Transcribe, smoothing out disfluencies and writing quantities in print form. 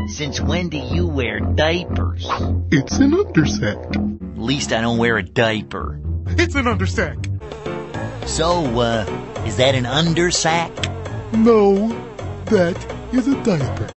Since when do you wear diapers? It's an undersack. At least I don't wear a diaper. It's an undersack. So, is that an undersack? No, that is a diaper.